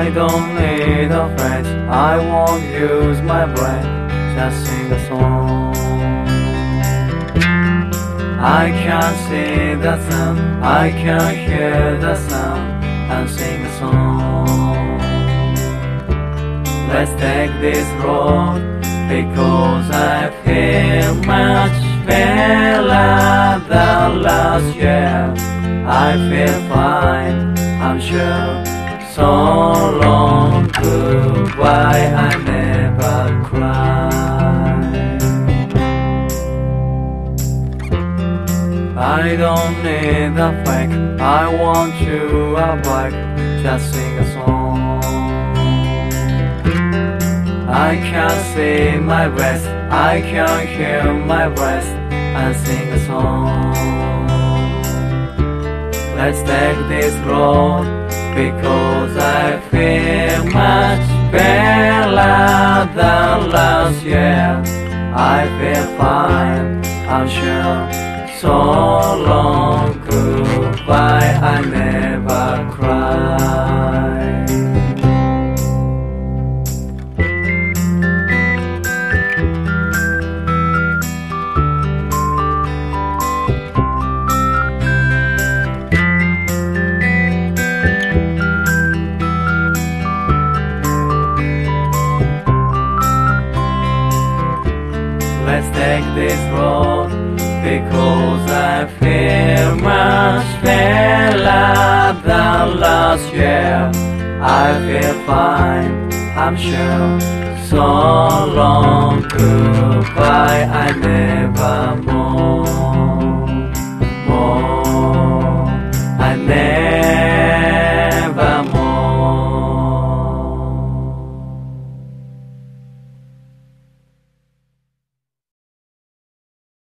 I don't need a friend, I won't use my brain, just sing a song. I can't see the sun, I can't hear the sound, and sing a song. Let's take this road, because I feel much better than last year. I feel fine, I'm sure. So long goodbye, I never cry. I don't need a fake, I want you a bike, just sing a song. I can't see my breath, I can't hear my breath, and sing a song. Let's take this road, because I feel much better than last year. I feel fine, I'm sure. So long goodbye, I never cry. Let's take this road, because I feel much better than last year. I feel fine, I'm sure. So long goodbye, I never more.